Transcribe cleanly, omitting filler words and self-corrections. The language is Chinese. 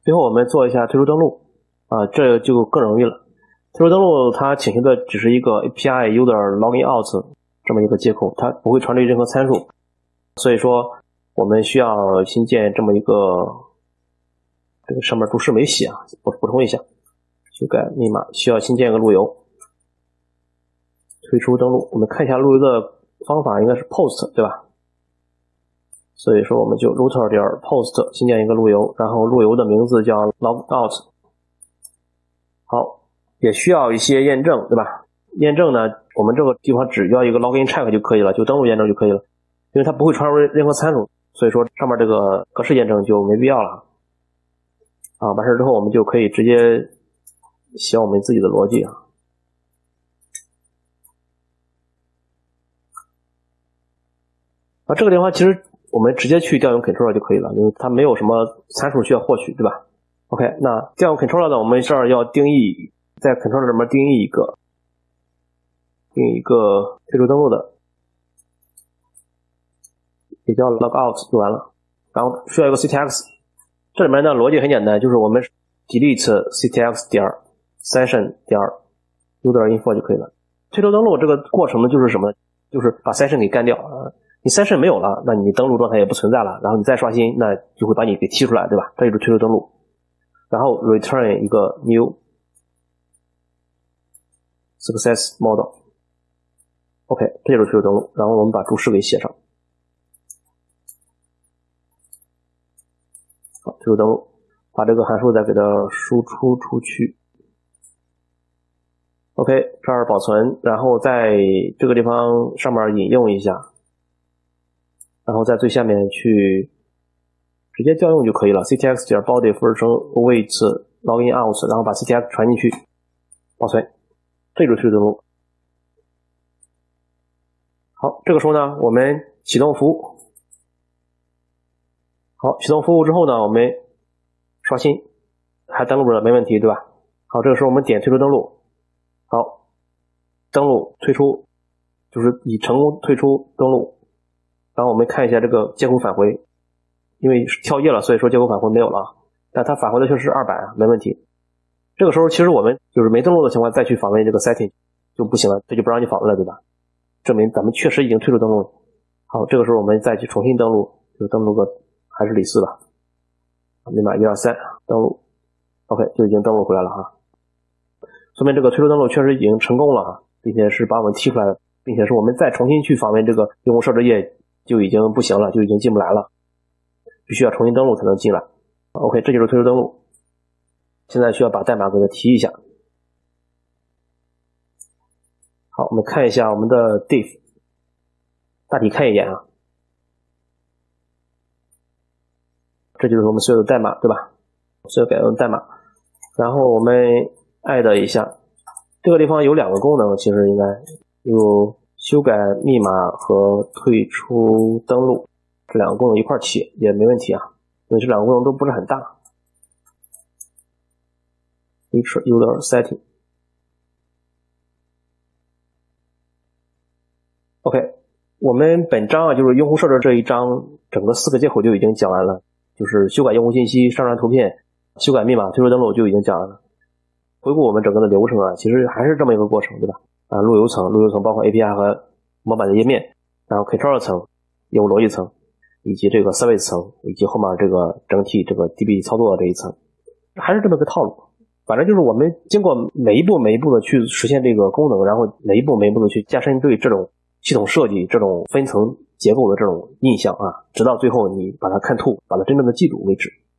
最后我们做一下退出登录这就更容易了。退出登录它请求的只是一个 API user login out 这么一个接口，它不会传递任何参数，所以说我们需要新建这么一个，这个上面注释没写补充一下，修改密码需要新建一个路由，退出登录。我们看一下路由的方法应该是 post 对吧？所以说我们就 router 点 post 新建一个路由，然后路由的名字叫 logout。好，也需要一些验证对吧？验证呢，我们这个地方只要一个 login check 就可以了，就登录验证就可以了，因为它不会传入任何参数，所以说上面这个格式验证就没必要了。完事之后我们就可以直接写我们自己的逻辑这个地方其实我们直接去调用 controller 就可以了，因为它没有什么参数需要获取对吧？ OK， 那调用 controller 呢，我们这儿要定义，在 controller 里面定义一个退出登录的，也叫 logout 就完了。然后需要一个 ctx， 这里面的逻辑很简单，就是我们 delete ctx 点 session 点 user info 就可以了。退出登录这个过程呢，就是什么？就是把 session 给干掉你 session 没有了，那你登录状态也不存在了，然后你再刷新，那就会把你给踢出来，对吧？这就是退出登录。然后 return 一个 new success model。OK， 这就是退出登录。然后我们把注释给写上。好，退出登录，把这个函数再给它输出出去。OK， 这儿保存，然后在这个地方上面引用一下，然后在最下面去直接调用就可以了。ctx 点 body 复制成 await login out， 然后把 ctx 传进去，保存，这就是退出登录。好，这个时候呢，我们启动服务。好，启动服务之后呢，我们刷新，还登录了，没问题，对吧？好，这个时候我们点退出登录。好，登录退出，就是已成功退出登录。然后我们看一下这个接口返回，因为跳页了，所以说接口返回没有了，但它返回的确实是200没问题。这个时候其实我们就是没登录的情况再去访问这个 setting 就不行了，这就不让你访问了，对吧？证明咱们确实已经退出登录了。好，这个时候我们再去重新登录，就登录个还是李四吧，密码123登录 OK 就已经登录回来了说明这个退出登录确实已经成功了并且是把我们踢出来的，并且是我们再重新去访问这个用户设置页就已经不行了，就已经进不来了，必须要重新登录才能进来。 OK， 这就是退出登录。现在需要把代码给它提一下。好，我们看一下我们的 diff， 大体看一眼这就是我们所有的代码，对吧？所有改用的代码。然后我们 add 一下，这个地方有2个功能，其实应该有修改密码和退出登录，这2个功能一块起也没问题因为这2个功能都不是很大。Feature user setting。OK， 我们本章就是用户设置这一章，整个4个接口就已经讲完了，就是修改用户信息、上传图片、修改密码、退出登录就已经讲完了。回顾我们整个的流程其实还是这么一个过程，对吧？路由层包括 API 和模板的页面，然后 controller 层、业务逻辑层，以及这个 service 层，以及后面这个整体这个 DB 操作的这一层，还是这么个套路。反正就是我们经过每一步的去实现这个功能，然后每一步的去加深对这种系统设计、这种分层结构的这种印象直到最后你把它看透，把它真正的记住为止。